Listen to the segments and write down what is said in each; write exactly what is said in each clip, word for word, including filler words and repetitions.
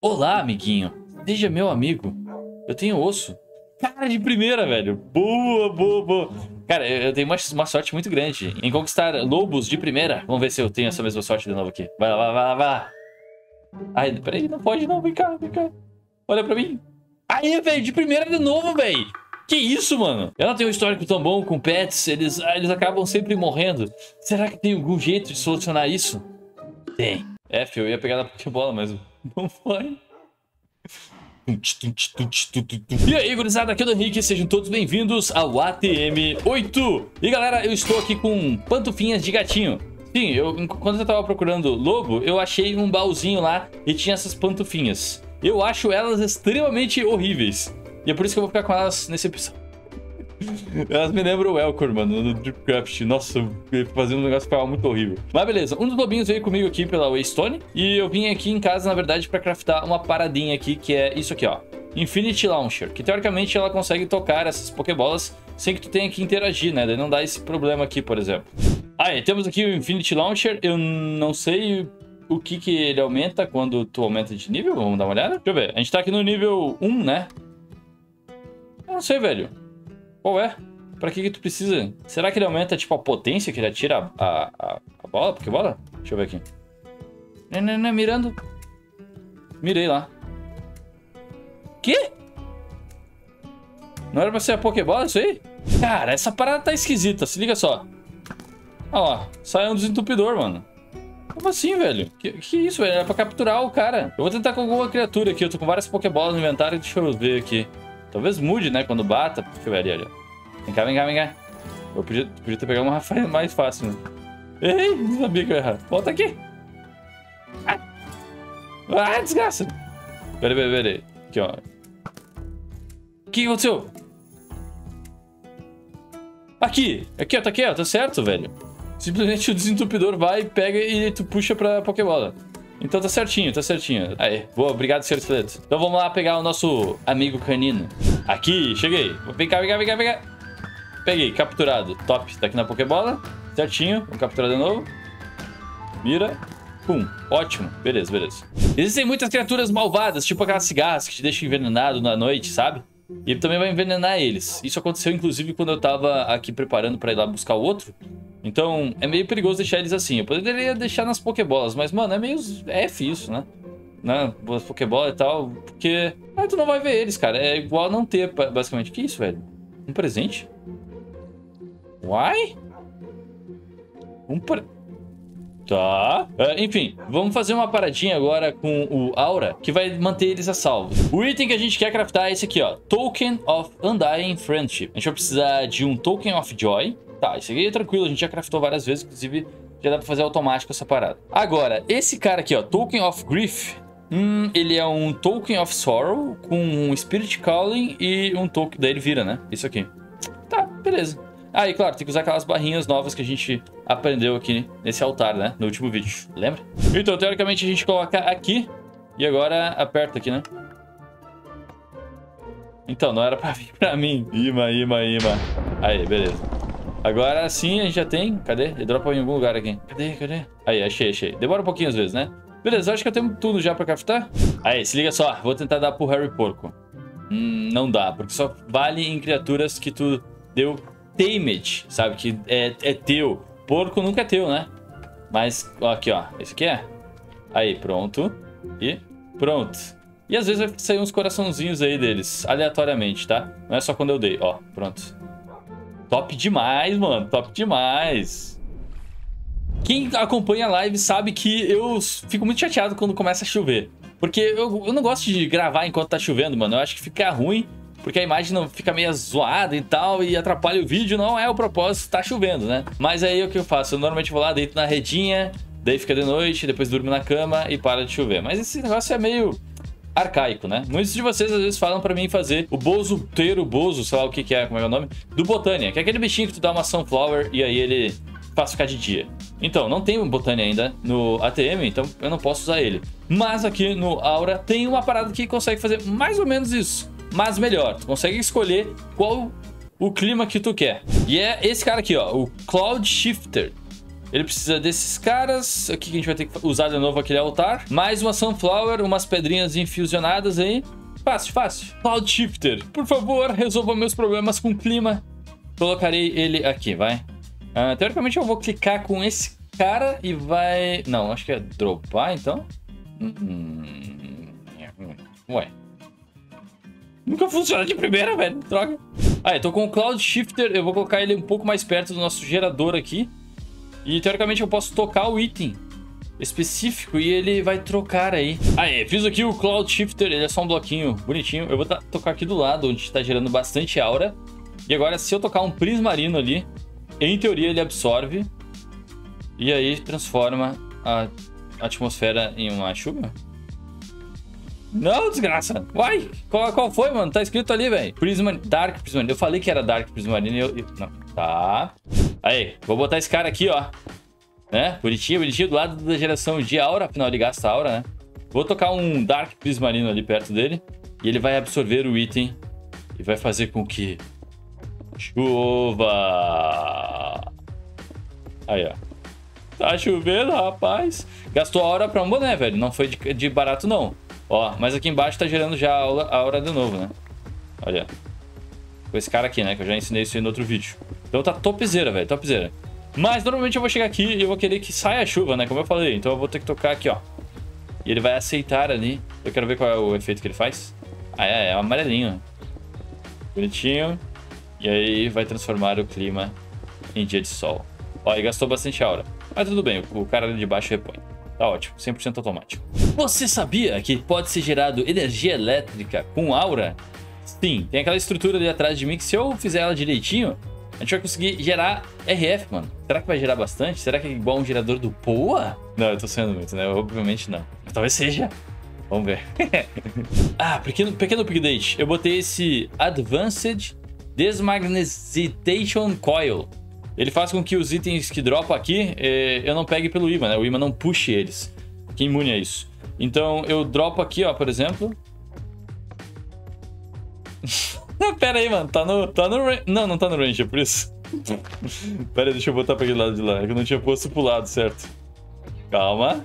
Olá, amiguinho. Seja meu amigo. Eu tenho osso. Cara, de primeira, velho. Boa, boa, boa. Cara, eu tenho uma, uma sorte muito grande em conquistar lobos de primeira. Vamos ver se eu tenho essa mesma sorte de novo aqui. Vai lá, vai lá, vai lá. Ai, peraí, não pode não. Vem cá, vem cá. Olha pra mim. Aí, velho, de primeira de novo, velho. Que isso, mano? Eu não tenho um histórico tão bom com pets. Eles, eles acabam sempre morrendo. Será que tem algum jeito de solucionar isso? Tem. F, eu ia pegar na Pokébola, mas não foi. E aí, gurizada, aqui é o Henrique, sejam todos bem-vindos ao A T M oito. E galera, eu estou aqui com pantufinhas de gatinho. Sim, eu, quando eu tava procurando lobo, eu achei um baúzinho lá e tinha essas pantufinhas. Eu acho elas extremamente horríveis. E é por isso que eu vou ficar com elas nesse episódio. Elas me lembram o Elcor, mano, no Dripcraft. Nossa, eu fazendo um negócio que ficava muito horrível. Mas beleza, um dos lobinhos veio comigo aqui pela Waystone. E eu vim aqui em casa, na verdade, pra craftar uma paradinha aqui, que é isso aqui, ó. Infinity Launcher, que teoricamente ela consegue tocar essas Pokébolas sem que tu tenha que interagir, né? Daí não dá esse problema aqui, por exemplo. Ah, e temos aqui o Infinity Launcher. Eu não sei o que que ele aumenta quando tu aumenta de nível. Vamos dar uma olhada? Deixa eu ver. A gente tá aqui no nível um, né? Eu não sei, velho. Qual é? Pra que que tu precisa? Será que ele aumenta, tipo, a potência que ele atira a, a, a bola? Pokébola? Deixa eu ver aqui. Não, não, não, mirando. Mirei lá. Que? Não era pra ser a Pokébola isso aí? Cara, essa parada tá esquisita. Se liga só. Olha lá. Sai um desentupidor, mano. Como assim, velho? Que, que isso, velho? Era pra capturar o cara. Eu vou tentar com alguma criatura aqui. Eu tô com várias Pokébolas no inventário. Deixa eu ver aqui. Talvez mude, né? Quando bata. Deixa eu ver ali, ali. Vem cá, vem cá, vem cá. Eu podia, podia ter pegado uma Rafael mais fácil, né? Ei, não sabia que eu ia errar. Volta aqui. Ah, ah desgraça. Peraí, peraí, peraí. Aqui, ó. O que aconteceu? Aqui. Aqui, ó. Tá aqui, ó. Tá certo, velho. Simplesmente o desentupidor vai, pega e tu puxa pra Pokébola. Então tá certinho, tá certinho. Aí, boa, obrigado, senhor Esqueleto. Então vamos lá pegar o nosso amigo canino. Aqui, cheguei. Vem cá, vem cá, vem cá, vem cá. Peguei, capturado. Top, tá aqui na Pokébola. Certinho, vamos capturar de novo. Mira. Pum, ótimo. Beleza, beleza. Existem muitas criaturas malvadas, tipo aquelas cigarras que te deixam envenenado na noite, sabe? E ele também vai envenenar eles. Isso aconteceu, inclusive, quando eu tava aqui preparando pra ir lá buscar o outro. Então, é meio perigoso deixar eles assim. Eu poderia deixar nas Pokébolas, mas, mano, é meio F isso, né? Né? As Pokébolas e tal, porque... Ah, tu não vai ver eles, cara. É igual não ter, basicamente. Que isso, velho? Um presente? Uai? Um pre... Tá. Uh, enfim, vamos fazer uma paradinha agora com o Aura, que vai manter eles a salvo. O item que a gente quer craftar é esse aqui, ó. Token of Undying Friendship. A gente vai precisar de um Token of Joy. Tá, isso aqui é tranquilo, a gente já craftou várias vezes, inclusive já dá pra fazer automático essa parada. Agora, esse cara aqui, ó, Token of Grief, hum, ele é um Token of Sorrow com um Spirit Calling e um Token... Daí ele vira, né? Isso aqui. Tá, beleza. Ah, e claro, tem que usar aquelas barrinhas novas que a gente aprendeu aqui nesse altar, né? No último vídeo, lembra? Então, teoricamente, a gente coloca aqui e agora aperta aqui, né? Então, não era pra vir pra mim. Ima, ima, ima. Aí, beleza. Agora sim a gente já tem. Cadê? Ele dropa em algum lugar aqui. Cadê? Cadê? Aí, achei, achei. Demora um pouquinho às vezes, né? Beleza, acho que eu tenho tudo já pra craftar. Aí, se liga só. Vou tentar dar pro Harry Porco. Hum, não dá, porque só vale em criaturas que tu deu tamed, sabe? Que é, é teu. Porco nunca é teu, né? Mas, ó, aqui, ó. Esse aqui é. Aí, pronto. E pronto. E às vezes vai sair uns coraçãozinhos aí deles, aleatoriamente, tá? Não é só quando eu dei. Ó, pronto. Top demais, mano. Top demais. Quem acompanha a live sabe que eu fico muito chateado quando começa a chover. Porque eu, eu não gosto de gravar enquanto tá chovendo, mano. Eu acho que fica ruim, porque a imagem não fica meio zoada e tal, e atrapalha o vídeo. Não é o propósito, tá chovendo, né? Mas aí o que eu faço? Eu normalmente vou lá, deito na redinha, daí fica de noite, depois durmo na cama e para de chover. Mas esse negócio é meio... arcaico, né? Muitos de vocês às vezes falam pra mim fazer o Bozo Teiro Bozo, sei lá o que que é, como é o nome, do Botânia, que é aquele bichinho que tu dá uma Sunflower e aí ele faz ficar de dia. Então, não tem um Botânia ainda no A T M, então eu não posso usar ele. Mas aqui no Aura tem uma parada que consegue fazer mais ou menos isso, mas melhor. Tu consegue escolher qual o clima que tu quer. E é esse cara aqui, ó, o Cloud Shifter. Ele precisa desses caras. Aqui que a gente vai ter que usar de novo aquele altar. Mais uma Sunflower, umas pedrinhas infusionadas aí. Fácil, fácil. Cloud Shifter, por favor, resolva meus problemas com o clima. Colocarei ele aqui, vai. Uh, teoricamente eu vou clicar com esse cara e vai... Não, acho que é dropar, então. Hum... Ué. Nunca funciona de primeira, velho. Droga. Ah, eu tô com o Cloud Shifter. Eu vou colocar ele um pouco mais perto do nosso gerador aqui. E teoricamente eu posso tocar o item específico e ele vai trocar aí. Aí, fiz aqui o Cloud Shifter. Ele é só um bloquinho bonitinho. Eu vou tocar aqui do lado, onde está gerando bastante aura. E agora, se eu tocar um prismarino ali, em teoria ele absorve. E aí transforma a atmosfera em uma chuva. Não, desgraça. Uai, qual, qual foi, mano? Tá escrito ali, velho. Prisma, Dark Prismarine. Eu falei que era Dark Prismarine. Eu, eu, não. Tá. Aí, vou botar esse cara aqui, ó. Né? Bonitinho, bonitinho. Do lado da geração de aura. Afinal, ele gasta aura, né? Vou tocar um Dark Prismarine ali perto dele. E ele vai absorver o item. E vai fazer com que... Chuva. Aí, ó. Tá chovendo, rapaz. Gastou aura pra um boné, velho. Não foi de, de barato, não. Ó, mas aqui embaixo tá gerando já a aura, a aura de novo, né? Olha. Com esse cara aqui, né? Que eu já ensinei isso aí no outro vídeo. Então tá topzera, velho. Topzera. Mas normalmente eu vou chegar aqui e eu vou querer que saia a chuva, né? Como eu falei. Então eu vou ter que tocar aqui, ó. E ele vai aceitar ali. Eu quero ver qual é o efeito que ele faz. Ah, é, é amarelinho. Bonitinho. E aí vai transformar o clima em dia de sol. Ó, e gastou bastante aura. Mas tudo bem, o cara ali de baixo repõe. Tá ótimo, cem por cento automático. Você sabia que pode ser gerado energia elétrica com aura? Sim, tem aquela estrutura ali atrás de mim que se eu fizer ela direitinho, a gente vai conseguir gerar R F, mano. Será que vai gerar bastante? Será que é igual um gerador do Poa? Não, eu tô sendo muito, né? Obviamente não. Mas talvez seja. Vamos ver. Ah, pequeno, pequeno update. Eu botei esse Advanced Desmagnetation Coil. Ele faz com que os itens que dropam aqui, eh, eu não pegue pelo imã, né? O imã não puxe eles. Que imune a isso. Então, eu dropo aqui, ó, por exemplo. Pera aí, mano. Tá no... Tá no não, não tá no range, é por isso. Pera aí, deixa eu botar pra aquele lado de lá. É que eu não tinha posto pro lado, certo? Calma.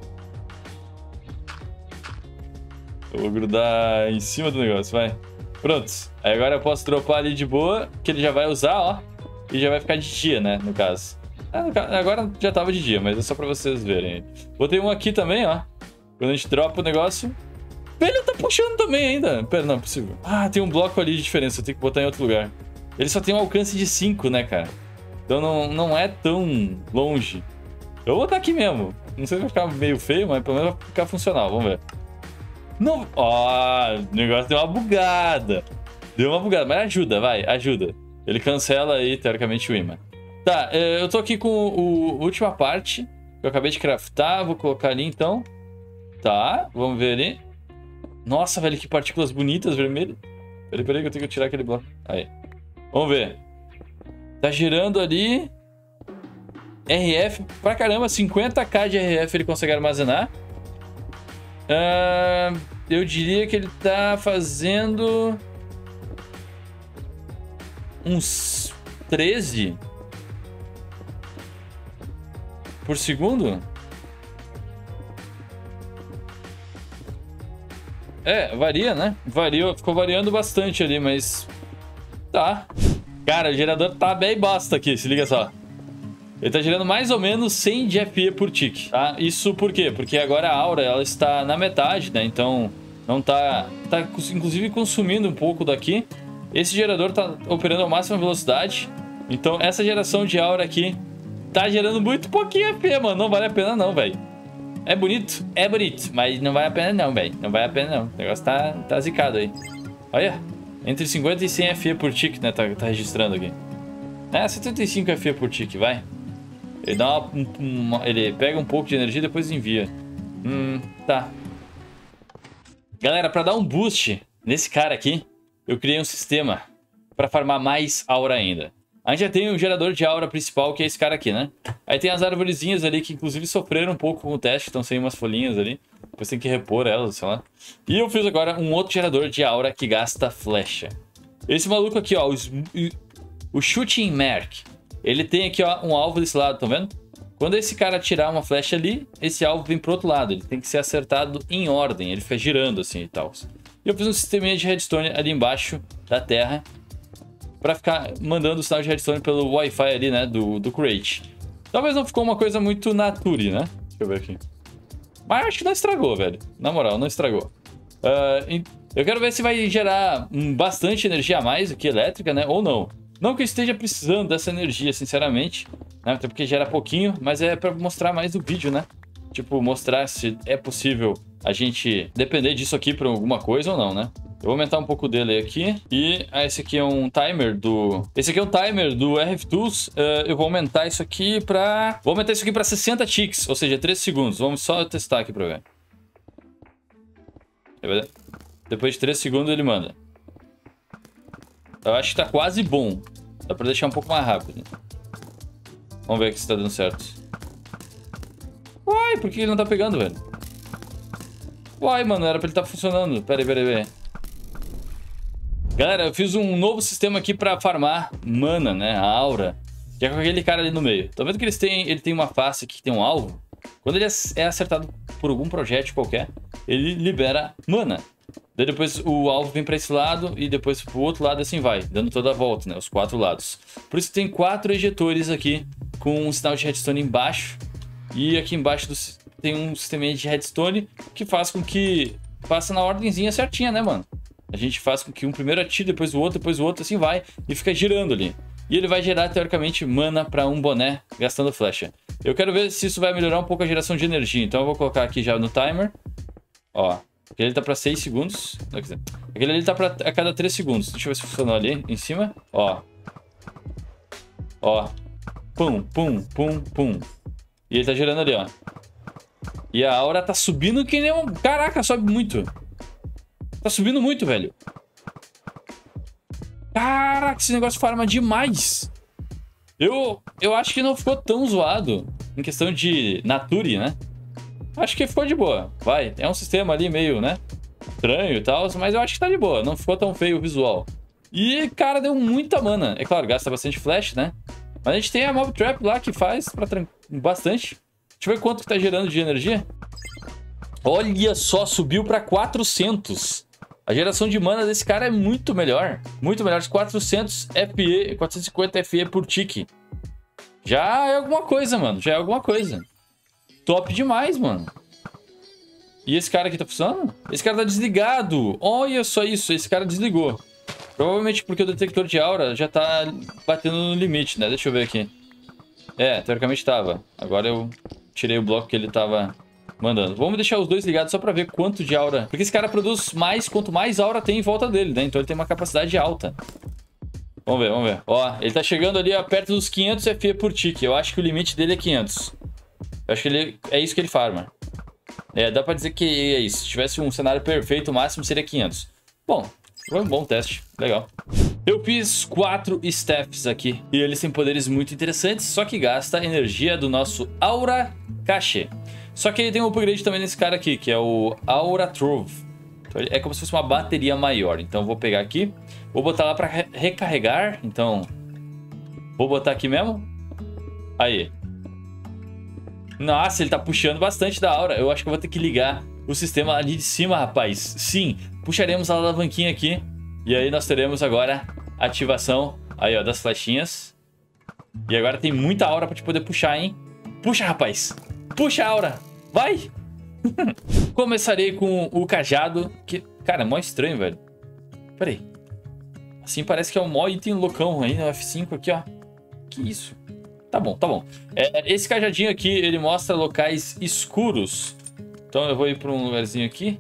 Eu vou grudar em cima do negócio, vai. Pronto. Aí agora eu posso dropar ali de boa, que ele já vai usar, ó. E já vai ficar de dia, né, no caso. Ah, no caso agora já tava de dia, mas é só pra vocês verem. Botei um aqui também, ó. Quando a gente dropa o negócio... Ele tá puxando também ainda. Pera, não, é possível. Ah, tem um bloco ali de diferença, eu tenho que botar em outro lugar. Ele só tem um alcance de cinco, né, cara? Então não, não é tão longe. Eu vou botar aqui mesmo. Não sei se vai ficar meio feio, mas pelo menos vai ficar funcional, vamos ver. Não... Ó, o negócio deu uma bugada. Deu uma bugada, mas ajuda, vai, ajuda. Ele cancela aí, teoricamente, o imã. Tá, eu tô aqui com o, a última parte que eu acabei de craftar. Vou colocar ali, então. Tá, vamos ver ali. Nossa, velho, que partículas bonitas, vermelhas. Peraí, peraí, que eu tenho que tirar aquele bloco. Aí. Vamos ver. Tá gerando ali R F pra caramba. cinquenta k de R F ele consegue armazenar. Uh, eu diria que ele tá fazendo... uns treze por segundo? É, varia, né? Varia, ficou variando bastante ali, mas... Tá. Cara, o gerador tá bem bosta aqui, se liga só. Ele tá gerando mais ou menos cem de F P por tick, tá? Isso por quê? Porque agora a aura, ela está na metade, né? Então, não tá... Tá, inclusive, consumindo um pouco daqui. Esse gerador tá operando a máxima velocidade. Então essa geração de aura aqui tá gerando muito pouquinho F P, mano. Não vale a pena não, velho. É bonito? É bonito. Mas não vale a pena não, velho. Não vale a pena não. O negócio tá, tá zicado aí. Olha. Entre cinquenta e cem F P por tick, né? Tá, tá registrando aqui. É, setenta e cinco F P por tick, vai. Ele dá uma, uma... Ele pega um pouco de energia e depois envia. Hum, tá. Galera, pra dar um boost nesse cara aqui, eu criei um sistema para farmar mais aura ainda. A gente já tem um gerador de aura principal, que é esse cara aqui, né? Aí tem as arvorezinhas ali, que inclusive sofreram um pouco com o teste, estão sem umas folhinhas ali. Depois tem que repor elas, sei lá. E eu fiz agora um outro gerador de aura que gasta flecha. Esse maluco aqui, ó, o, o Shooting Merc. Ele tem aqui, ó, um alvo desse lado, estão vendo? Quando esse cara atirar uma flecha ali, esse alvo vem pro outro lado. Ele tem que ser acertado em ordem. Ele fica girando assim e tal. E eu fiz um sisteminha de redstone ali embaixo da terra pra ficar mandando o sinal de redstone pelo Wi-Fi ali, né, do, do crate. Talvez não ficou uma coisa muito nature, né? Deixa eu ver aqui. Mas acho que não estragou, velho. Na moral, não estragou. Uh, eu quero ver se vai gerar bastante energia a mais aqui, elétrica, né? Ou não. Não que eu esteja precisando dessa energia, sinceramente. Né? Até porque gera pouquinho, mas é pra mostrar mais do vídeo, né? Tipo, mostrar se é possível a gente depender disso aqui pra alguma coisa ou não, né? Eu vou aumentar um pouco dele aqui. E ah, esse aqui é um timer do... Esse aqui é um timer do R F Tools. Uh, eu vou aumentar isso aqui pra... Vou aumentar isso aqui pra sessenta ticks, ou seja, três segundos. Vamos só testar aqui pra ver. Depois de três segundos ele manda. Eu acho que tá quase bom. Dá pra deixar um pouco mais rápido. Vamos ver aqui se tá dando certo. Uai, por que ele não tá pegando, velho? Uai, mano, era pra ele tá funcionando. Pera aí, pera aí, pera aí. Galera, eu fiz um novo sistema aqui pra farmar mana, né? A aura. Que é com aquele cara ali no meio. Tá vendo que eles têm, ele tem uma face aqui que tem um alvo? Quando ele é acertado por algum projétil qualquer, ele libera mana. Daí depois o alvo vem pra esse lado e depois pro outro lado, assim vai, dando toda a volta, né? Os quatro lados. Por isso tem quatro ejetores aqui com um sinal de redstone embaixo. E aqui embaixo do, tem um sisteminha de redstone que faz com que passe na ordemzinha certinha, né, mano? A gente faz com que um primeiro atire, depois o outro, depois o outro, assim vai. E fica girando ali. E ele vai gerar, teoricamente, mana pra um boné gastando flecha. Eu quero ver se isso vai melhorar um pouco a geração de energia. Então eu vou colocar aqui já no timer. Ó, aquele ali tá pra seis segundos. Aquele ali tá pra a cada três segundos. Deixa eu ver se funcionou ali em cima. Ó. Ó. Pum, pum, pum, pum. E ele tá girando ali, ó. E a aura tá subindo que nem um... Caraca, sobe muito. Tá subindo muito, velho. Caraca, esse negócio farma demais. Eu, eu acho que não ficou tão zoado em questão de nature, né? Acho que ficou de boa. Vai, é um sistema ali meio, né? Estranho e tal, mas eu acho que tá de boa. Não ficou tão feio o visual. E, cara, deu muita mana. É claro, gasta bastante flash, né? Mas a gente tem a Mob Trap lá que faz pra tran... bastante. Deixa eu ver quanto que tá gerando de energia. Olha só, subiu pra quatrocentos. A geração de mana desse cara é muito melhor. Muito melhor. quatrocentos F E, quatrocentos e cinquenta F E por tique. Já é alguma coisa, mano. Já é alguma coisa. Top demais, mano. E esse cara aqui tá funcionando? Esse cara tá desligado. Olha só isso. Esse cara desligou. Provavelmente porque o detector de aura já tá batendo no limite, né? Deixa eu ver aqui. É, teoricamente tava. Agora eu tirei o bloco que ele tava... mandando. Vamos deixar os dois ligados só pra ver quanto de aura... Porque esse cara produz mais, quanto mais aura tem em volta dele, né? Então ele tem uma capacidade alta. Vamos ver, vamos ver. Ó, ele tá chegando ali ó, perto dos quinhentos F E por tique. Eu acho que o limite dele é quinhentos. Eu acho que ele... é isso que ele farma. É, dá pra dizer que é isso. Se tivesse um cenário perfeito, o máximo seria quinhentos. Bom, foi um bom teste. Legal. Eu fiz quatro staffs aqui. E eles têm poderes muito interessantes, só que gasta energia do nosso Aura Cache. Só que ele tem um upgrade também nesse cara aqui, que é o Aura Trove. Então, é como se fosse uma bateria maior. Então eu vou pegar aqui, vou botar lá para re recarregar. Então, vou botar aqui mesmo. Aí. Nossa, ele tá puxando bastante da aura. Eu acho que eu vou ter que ligar o sistema ali de cima, rapaz. Sim, puxaremos a alavanquinha aqui. E aí nós teremos agora a ativação aí, ó, das flechinhas. E agora tem muita aura para te poder puxar, hein? Puxa, rapaz. Puxa a aura. Vai. Começarei com o cajado. Que, cara, é mó estranho, velho. Pera aí. Assim parece que é o maior item loucão aí no F cinco aqui, ó. Que isso? Tá bom, tá bom. É, esse cajadinho aqui, ele mostra locais escuros. Então eu vou ir pra um lugarzinho aqui.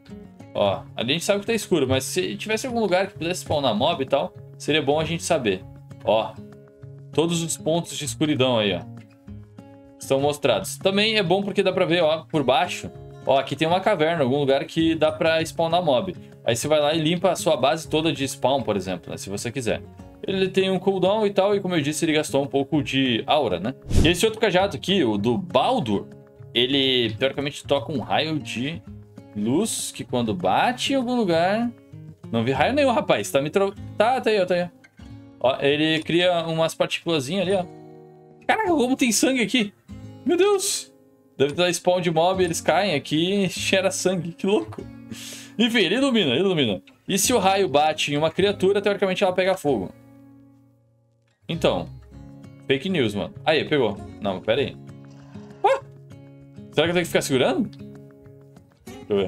Ó, ali a gente sabe que tá escuro, mas se tivesse algum lugar que pudesse spawnar mob e tal, seria bom a gente saber. Ó, todos os pontos de escuridão aí, ó, estão mostrados. Também é bom porque dá pra ver, ó, por baixo. Ó, aqui tem uma caverna, algum lugar que dá pra spawnar mob. Aí você vai lá e limpa a sua base toda de spawn, por exemplo, né, se você quiser. Ele tem um cooldown e tal, e como eu disse, ele gastou um pouco de aura, né? E esse outro cajado aqui, o do Baldur, ele teoricamente toca um raio de luz que quando bate em algum lugar... Não vi raio nenhum, rapaz. Tá me tro... Tá, tá aí, ó, tá aí. Ó, ele cria umas partículas ali, ó. Caraca, como tem sangue aqui. Meu Deus! Deve dar spawn de mob, eles caem aqui e cheira sangue. Que louco. Enfim, ele ilumina, ele ilumina. E se o raio bate em uma criatura, teoricamente ela pega fogo. Então. Fake news, mano. Aí, pegou. Não, pera aí. Ah! Será que eu tenho que ficar segurando? Deixa eu ver.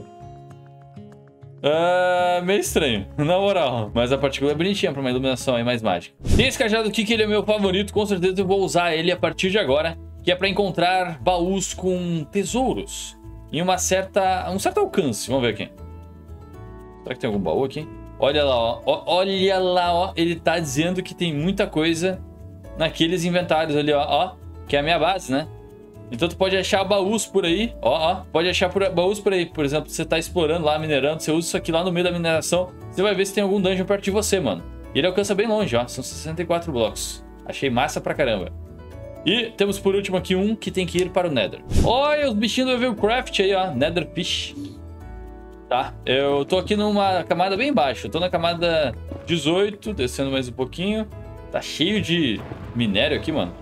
Ah, meio estranho, na moral. Mas a partícula é bonitinha pra uma iluminação aí mais mágica. Tem esse cajado aqui que ele é meu favorito. Com certeza eu vou usar ele a partir de agora. Que é pra encontrar baús com tesouros. Em uma certa... um certo alcance. Vamos ver aqui. Será que tem algum baú aqui? Olha lá, ó. ó olha lá, ó. Ele tá dizendo que tem muita coisa naqueles inventários ali, ó. ó que é a minha base, né? Então tu pode achar baús por aí, ó, ó. Pode achar por, baús por aí. Por exemplo, você tá explorando lá, minerando. Você usa isso aqui lá no meio da mineração. Você vai ver se tem algum dungeon perto de você, mano. E ele alcança bem longe, ó. São sessenta e quatro blocos. Achei massa pra caramba. E temos por último aqui um que tem que ir para o Nether. Olha os bichinhos do Levelcraft aí, ó. Nether Fish. Tá, eu tô aqui numa camada bem baixa. Eu tô na camada dezoito, descendo mais um pouquinho. Tá cheio de minério aqui, mano.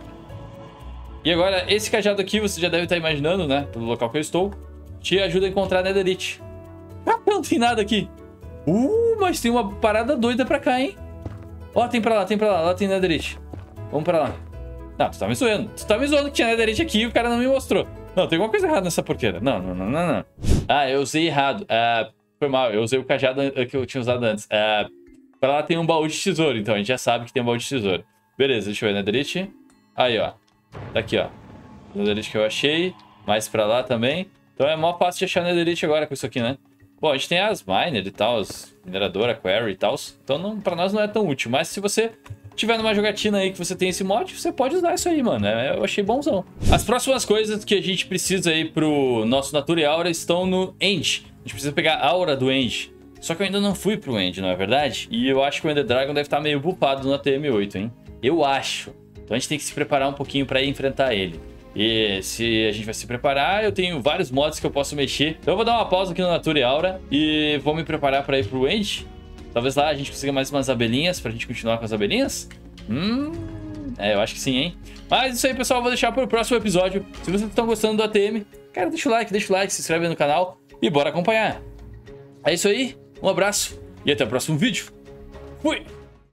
E agora, esse cajado aqui, você já deve estar imaginando, né? Pelo local que eu estou. Te ajuda a encontrar Netherite. Ah, não tem nada aqui. Uh, mas tem uma parada doida pra cá, hein? Ó, tem pra lá, tem pra lá. Lá tem Netherite. Vamos pra lá. Não, tu tá me zoando. Tu tá me zoando que tinha Netherite aqui e o cara não me mostrou. Não, tem alguma coisa errada nessa porqueira. Não, não, não, não, não. Ah, eu usei errado. Uh, foi mal, eu usei o cajado que eu tinha usado antes. Uh, pra lá tem um baú de tesouro, então a gente já sabe que tem um baú de tesouro. Beleza, deixa eu ver, Netherite. Aí, ó. Tá aqui, ó. Netherite que eu achei. Mais pra lá também. Então é mó fácil de achar Netherite agora com isso aqui, né? Bom, a gente tem as miner e tal, as mineradora, quarry e tal. Então não, pra nós não é tão útil. Mas se você tiver numa jogatina aí que você tem esse mod, você pode usar isso aí, mano. Eu achei bonzão. As próximas coisas que a gente precisa aí pro nosso Natura e Aura estão no End. A gente precisa pegar a Aura do End. Só que eu ainda não fui pro End, não é verdade? E eu acho que o Ender Dragon deve estar meio bufado no A T M oito, hein? Eu acho. Então a gente tem que se preparar um pouquinho pra ir enfrentar ele. E se a gente vai se preparar, eu tenho vários mods que eu posso mexer. Então eu vou dar uma pausa aqui no Natura e Aura e vou me preparar pra ir pro End. Talvez lá a gente consiga mais umas abelhinhas pra gente continuar com as abelhinhas. Hum... É, eu acho que sim, hein? Mas isso aí, pessoal, eu vou deixar pro próximo episódio. Se vocês estão gostando do A T M, cara, deixa o like, deixa o like, se inscreve no canal e bora acompanhar. É isso aí, um abraço e até o próximo vídeo. Fui!